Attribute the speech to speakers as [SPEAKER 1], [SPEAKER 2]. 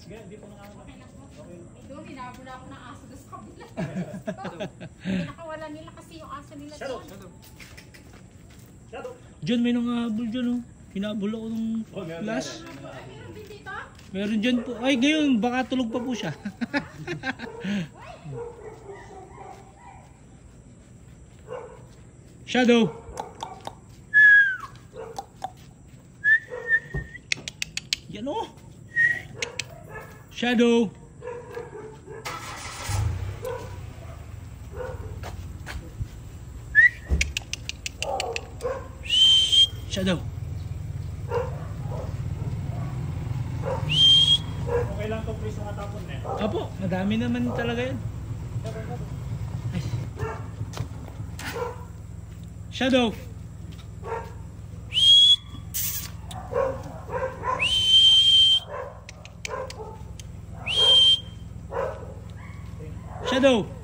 [SPEAKER 1] Hindi po nakakita.
[SPEAKER 2] Okay na po. Doon, hinabula ako ng aso doon sa kabila. Pinakawala nila kasi yung aso nila
[SPEAKER 1] Shadow.
[SPEAKER 2] doon.
[SPEAKER 1] Shadow.
[SPEAKER 3] Diyan may nangahabol dyan oh. Hinabol ako ng flash.
[SPEAKER 2] Ay, meron din dito?
[SPEAKER 3] Meron dyan po. Ay ngayon baka tulog pa po siya. Shadow. Yan oh. Shadow. Shadow.
[SPEAKER 1] Okay lang to please mga tapon eh.
[SPEAKER 3] Apo, madami naman talaga yan. Ay. Shadow. Shadow.